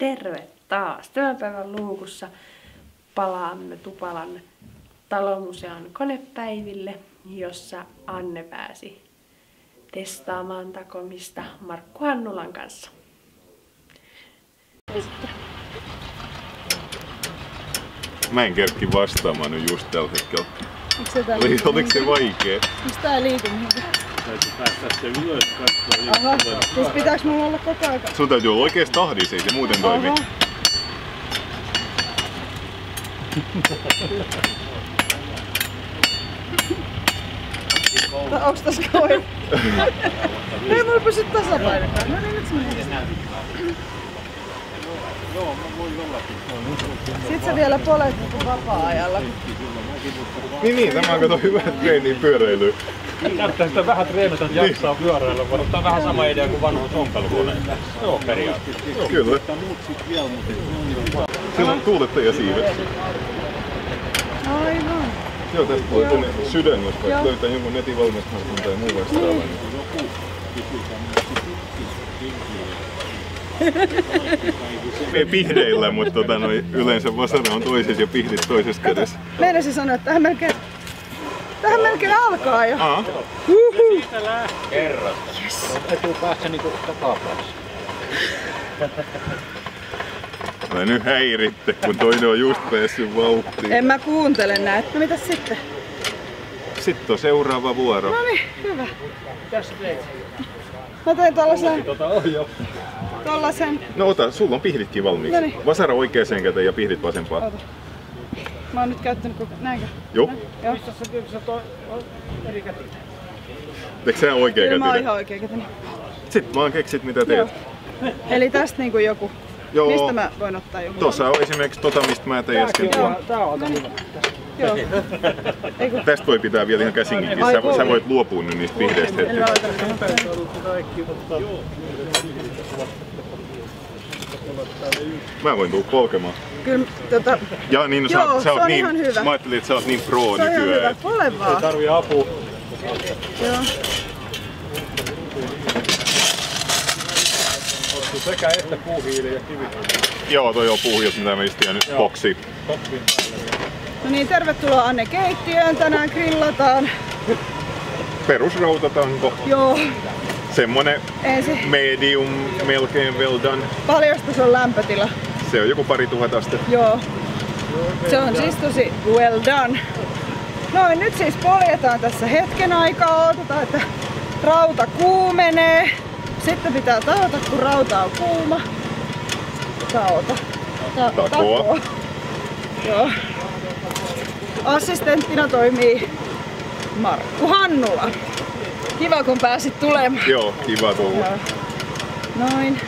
terve taas tämän päivän luukussa. Palaamme Tupalan talomuseon konepäiville, jossa Anne pääsi testaamaan takomista Markku Hannulan kanssa. Mä en kerkki vastaamaan nyt just tällä hetkellä. Oliko se vaikee? Miksi tää ei liity mihinkään? Täytyy päästä se ylös katsoa. Aha, siis pitääks mulla olla koko ajan? Sun täytyy olla oikeesti tahdissa, ei se muuten toimi. Onks tässä koira? Ei mulla pysy tasapainokaan. No niin, nyt se menee. Joo, mä voin jollakin. Sit sä vielä polet niinku vapaa-ajalla. Niin, tämä on kato hyvä treeni pyöräilyä. Näyttää sitä vähän treenata, että jaksaa pyöräillä, mutta tää on vähän sama idea kuin vanhuus ompelukoneella. Joo, periaatteessa. Kyllä. Siellä on tuulettaja siivet. Aivan. Joo, tästä voi tuonne sydän, jos vaikka löytää jonkun netin valmistusmarkkun tai muu vastaavaa. Ei pihdeillä, mutta yleensä vasara on toisessa ja pihdit toisessa kädessä. Meinasin sanoa, että tähän melkein alkaa jo. Siitä lähtee. Kerran. Yes. Etupäässä niinku takapäässä. Tai nyt häiritte, kun toinen on just päässyt vauhtiin. En mä kuuntele näet. No mitäs sitten? Sitten on seuraava vuoro. No niin, hyvä. Mitäs teit? Mä tein tollasen. No ota, sulla on pihditkin valmiiksi. Noniin. Vasara oikeaan käteen ja pihdit vasempaan. Ota. Mä oon nyt käyttänyt koko... Näinkö? Joo. Joo. Missä sä toi eri kätinen? Eikö sä oikea Kyllä mä oon kätinen? ihan oikea kätinen. Sitten vaan keksit mitä teet. Joo. Eli tästä niinku joku. Joo. Mistä mä voin ottaa joku? Tuossa on esimerkiksi mistä mä tein äsken tuon. Tää on aika hyvä. Joo. Tästä voi pitää vielä ihan käsinkin. Sä voit luopua nyt niistä pihdeistä Eli mä hetkeksi. laitan Mä voin tulla polkemaan. Kyllä Ja niin, joo, sä oot se on niin, ihan hyvä. mä ajattelin, että sä oot niin pro se on ihan hyvä. nykyään. Ole vaan. Tarvii apua. Joo. Sekä että puuhiili ja kivi. Joo, toi on puhjat, mitä me istiin nyt boksiin. No niin, tervetuloa Anne keittiöön. Tänään grillataan. Perusrautatanko. Joo. Semmonen Ensin. medium, melkein well done. Paljosta se on lämpötila? Se on joku 2000 astetta. Joo. Se on siis tosi well done. Noin, nyt siis poljetaan tässä hetken aikaa. Odotetaan, että rauta kuumenee. Sitten pitää taota, kun rauta on kuuma. Taota. Takoa. Joo. Assistenttina toimii Markku Hannula. Kiva kun pääsit tulemaan. Joo, kiva tulla. Joo. Noin.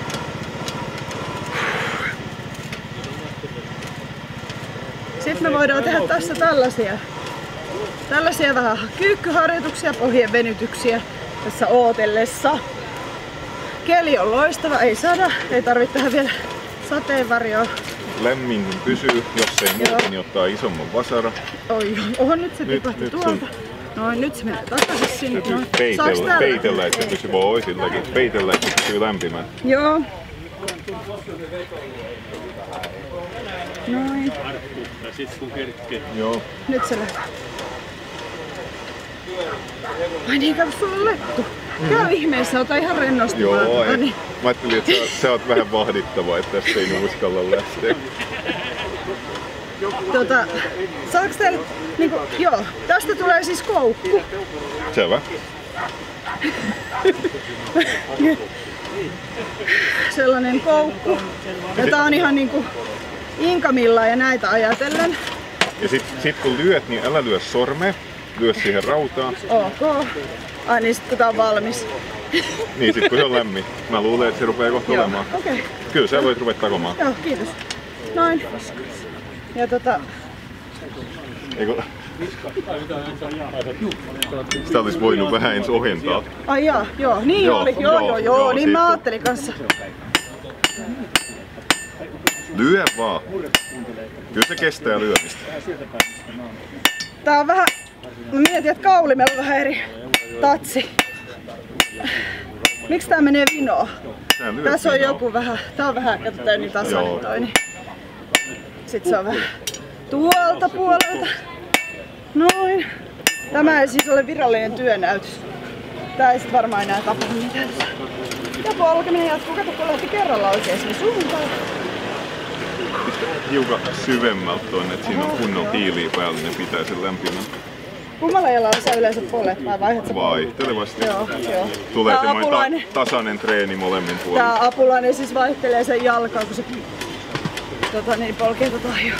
Sitten me voidaan tehdä tässä tällaisia vähän kyykkyharjoituksia, pohjien venytyksiä tässä ootellessa. Keli on loistava, ei sada, ei tarvitse tehdä vielä sateenvarjoa. Lämminkin pysyy, jos ei muuta, niin ottaa isomman vasara. Oho, nyt se tipahti tuolta. Noin, nyt se menee takaisin sinne. Peitellä, että se pysyy silläkin. Peitellä, että se pysyy lämpimään. Joo. Noin. Ja sit kun kerkkee. Joo. Nyt se lähtee. Ai niin, kato, sulla on lettu. Käy ihmeessä, ota ihan rennosti. Joo, vaan. Niin. mä ajattelin, että sä oot vähän vahdittava, että tästä ei uskalla lähteä. Saaks teille, niinku, joo, tästä tulee siis koukku. Selvä. Sellainen koukku. Ja tää on ihan niinku Inkamilla ja näitä ajatellen. Ja sit kun lyöt, niin älä lyö sormea. Lyö siihen rautaan. Ok. Ai niin sit kun tää on valmis. Niin sit kun se on lämmin. Mä luulen, että se rupeaa kohta olemaan. Okei. Kyllä sä voit ruveta takomaan. Joo, kiitos. Noin. Ja Eikö? Sitä olisi voinut vähän ensin ohentaa. ai joo, niin Joo, oli. joo, Joo, niin siitä. mä ajattelin kanssa. Lyö vaan. Kyllä se kestää lyömistä. Tää on vähän... Mä mietin, että kaulimella on vähän eri tatsi. Miksi tää menee vinoon? Tää lyö Tässä on vinoon. joku vähän, tää on vähän, katsotaan niin tasainen toi. Niin. Sitten se on vähän tuolta puolelta. Noin. Tämä ei siis ole virallinen työnäytös. Tää ei sit varmaan enää tapahdu mitään. Ja polkeminen jatkuu. Kato, kun lähti kerralla oikeeseen suuntaan. Hiukan syvemmältä tuonne, että siinä on kunnon hiiliä päällä, ne pitää sen lämpimän. Kummalla jalalla sä yleensä polet vai vaihdat sä polet? Vaihtelevasti. Joo. Tulee Tää semmoinen apulainen. tasainen treeni molemmin puolin. Tää apulainen siis vaihtelee sen jalkaa, kun se polkee jo.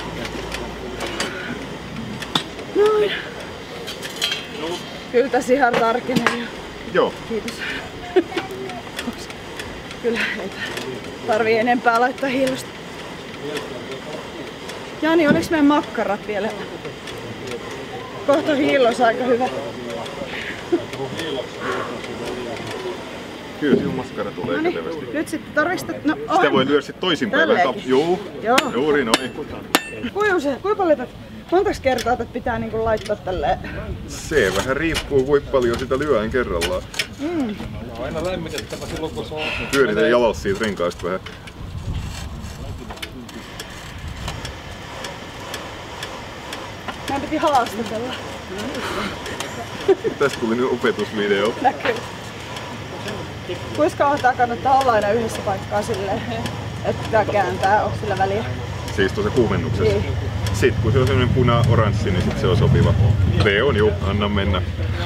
Noin. Kyllä tässä ihan tarkenee. Joo. Kiitos. Kyllä ei tarvii enempää laittaa hiilosta. Jani, oliks meidän makkarat vielä? Kohta hiilos aika hyvä. Kyllä siinä maskara tulee Noniin, kätevästi. nyt sitten tarvitset... No, Sitä voi lyödä sit toisinpäin. Tälleenkin. Juu, Joo. juuri noin. Kuinka paljon montaks kertaa tätä pitää niinku laittaa tälleen? Se vähän riippuu, kuinka paljon sitä lyödään kerrallaan. Aina lämmitettävä silloin, kun se on... Pyöritään jalalla siitä renkaasta vähän. Meidän piti haastatella. Tästä tuli nyt opetusvideo. Näkyy. Kuinka kauan tää kannattaa olla aina yhdessä paikkaa silleen, että tää kääntää, onko sillä väliä? Siis tuossa kuumennuksessa. Niin. Sitten kun se on semmonen puna-oranssi, niin sit se on sopiva. V on juu, anna mennä.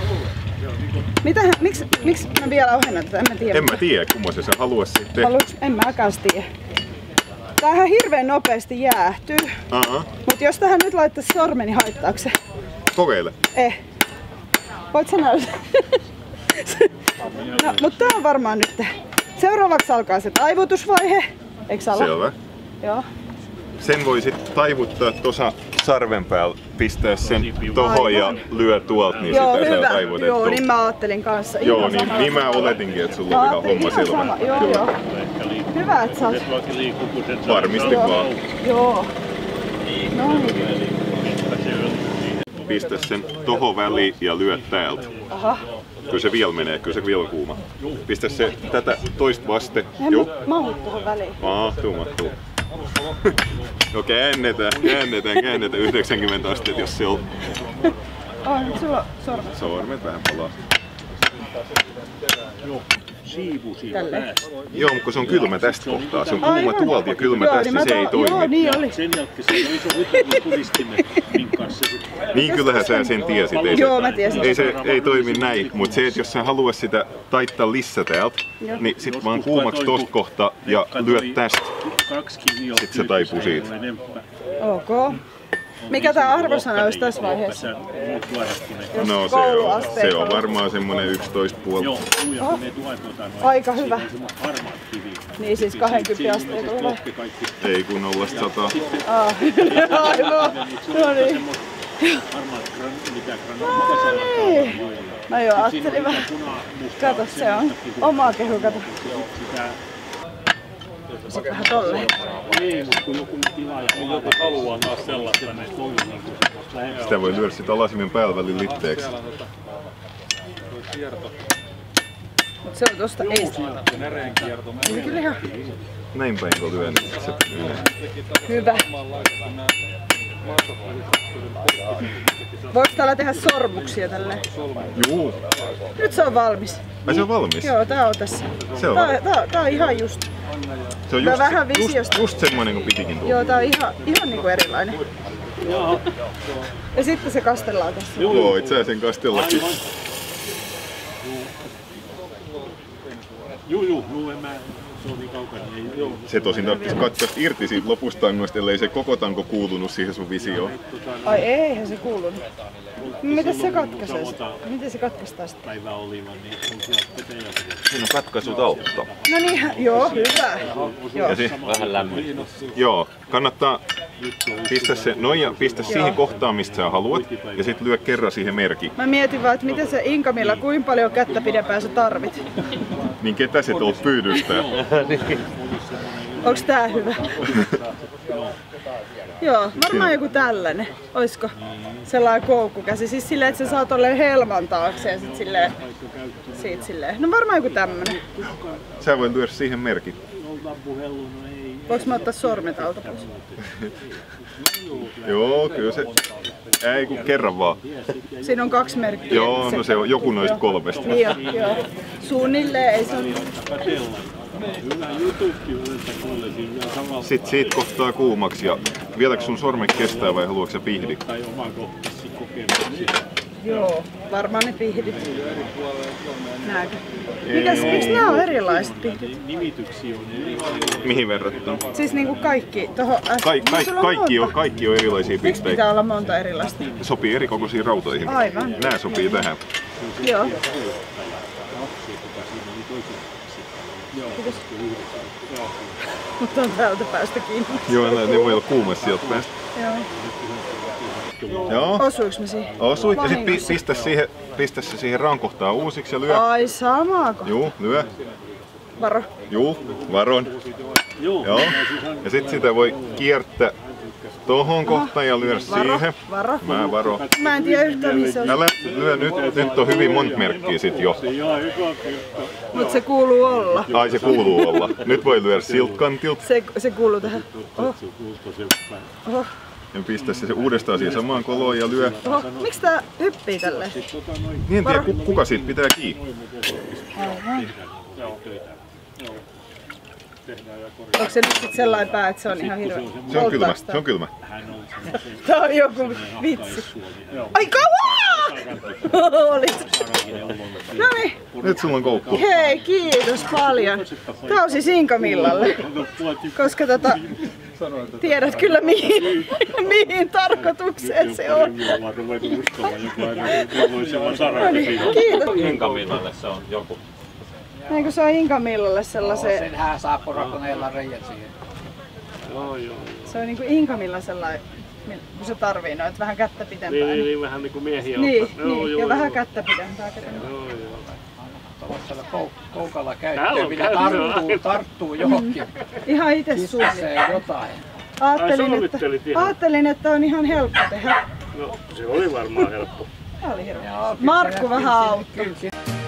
Miksi mä vielä ohennan tätä? En mä tiedä. En mä tiedä, kummoisen sä haluais sitten. En mäkään tiedä. Tämähän hirveän nopeasti jäähtyy. Mut jos tähän nyt laittaisi sormeni, niin haittaako se? Kokeile. Voit sä näyttää? No, mutta tää on varmaan nyt. Seuraavaksi alkaa se taivutusvaihe. Eiks ala? Selvä. Joo. Sen voi sit taivuttaa tuossa sarven päällä, pistää sen tohon ja lyö tuolta, niin Joo, sitä saa hyvä. taivutettua. Joo, niin mä ajattelin kanssa. Joo, Ihan sama. niin mä oletinkin, että sulla on ihan homma selvä. Joo. Hyvä, että sä oot. Varmisti vaan. Joo. No niin. Pistä sen tohon väliin ja lyö täältä. Aha. Kyllä se vielä menee, kyllä se vielä kuuma. Pistä se tätä toista vaste. Eihän mä mahdu tuohon väliin. Mahtuu. No käännetään 90 astetta, jos se on. Nyt sulla on sormet. Sormet vähän palaa. Tälleen. Joo, mutta kun se on kylmä tästä kohtaa. Se on kuuma tuolta ja kylmä tästä, niin se ei toimi. Joo, niin oli. Sen jälkeen se on iso huippulistimet, minkä kanssa se... Niin kyllähän sä sen tiesit. Joo, mä tiesin. Ei toimi näin, mutta se, että jos sä haluat sitä taittaa lisää täältä, niin sit vaan kuumaksi tosta kohtaa ja lyöt tästä. Sit se taipuu siitä. Ok. Mikä tää arvosana olisi tässä vaiheessa? No se on varmaan semmonen 11,5. Aika hyvä. Niin siis 20 asteikolla vai? Ei kun 0-100. Aivan. No niin. Mä jo ajattelin vähän. Kato, se on oma kehu, kato. Sitten vähän tolleen. Ei, mutta kun joku tilaaja haluaa taas sellaista, niin toi niin Sitä voi lyödä sitä alasimen päällä välin litteeksi. Mut se on tosta ei sitä. Eli kyllä ihan Näin päin kun lyö, niin se menee. hyvä. Voiko täällä tehdä sormuksia tälleen? Juu. Nyt se on valmis. Ai se on valmis? Joo, tää on tässä. Selvä. Tää on ihan just. Se on Tää vähän visiosta. just semmonen kuin pitikin tulla. Joo, tää on ihan niinku erilainen. Ja sitten se kastellaan tässä. Voit sä sen kastellakin. Juu, en mä... Se on niin kaukana, ei joo. Se tosin tarvitsisi katsoa irti siitä lopusta annoista, ellei se koko tanko kuulunut siihen sun visioon. Ai eihän se kuulunut. Miten se katkaisee? Miten se katkaistaan sitten? Päivä olivan, niin on siellä petäjä. Siinä on katkaisut altta. No niin, joo, hyvä. Joo. Vähän lämmin. Joo, kannattaa pistää se noin ja pistä siihen kohtaan, mistä sä haluat. Ja sit lyö kerran siihen merkki. Mä mietin vaan, että miten se Inkamilla, kuinka paljon kättä pidempään sä tarvit. Niin ketä se tuolta pyydystää? Onks tää hyvä? Joo, varmaan joku tällainen. Oisko sellainen koukkukäsi? Siis silleen, että sä saat olleen helman taakse ja sit silleen, siitä silleen. No varmaan joku tämmönen. Sä voit lyödä siihen merkin. Voinko mä ottaa sormet alta pois? Joo, kyllä se. Ei kun kerran vaan. Siinä on 2 merkkiä. Joo, no se on joku noista 3. Niin joo. Suunnilleen ei se ole. Sitten siitä kohtaa kuumaksi ja vieläkö sun sormet kestää vai haluatko sä pihdi? Joo, varmaan ne pihdit. Nääkö? Miksi nää on erilaiset pihdit? Mihin verrattuna? Siis niinku kaikki tohon Kaikki on erilaisia Miksi pisteitä. pitää olla monta erilaista? Sopii eri kokoisiin rautoihin. Aivan. Nää sopii tähän. Joo. Mutta on täältä päästä kiinni. Joo, ne voi olla kuumassa sieltä päästä. Joo. Osuiks me siihen? Osuit ja sit pistä se siihen rankohtaan uusiksi ja lyö. Ai samaako? Juu, lyö. Varo. Juu, varon. Joo. Ja sit sitä voi kiertää tohon kohtaan ja lyödä siihen. Varo. Mä varo. Mä en tiedä yhtään missä on. Älä lyö nyt on hyvin monta merkkiä sit jo. Mut se kuuluu olla. Ai se kuuluu olla. Nyt voi lyödä siltä kantilta. Se kuuluu tähän. Oho. Ja pistä se uudestaan siihen samaan koloon ja lyö. Oho. Miks tää hyppii tälleen? Niin en tiedä kuka siitä pitää kiinni. Onko se nyt sit sellainen pää, että se on ihan hirveä? Se on kylmä, se on kylmä. Tää on joku vitsi. Ai kauaa! Olit. Noniin. Nyt sulla on koukku. Hei, kiitos paljon. Tää on siis Inkamillalle. Koska tiedät kyllä mihin tarkoitukseen se on. Kiitos. Inkamillalle se on joku. Eikö se on Inkamillalle sellaiseen? Senhän saa porakoneella reijät siihen. Se on niinku Inkamilla sellainen, kun se tarvii noit vähän kättä pitempää. Niin, vähän niinku miehiä Niin, ottaa. niin ja vähän kättä pidempää. Tuollaisella koukalla käyttöön, millä tarttuu johonkin. Ihan itse suunnilleen jotain. Ajattelin, että on ihan helppo tehdä. No, se oli varmaan helppo. Tää oli hirveä. Markku vähän auttoi.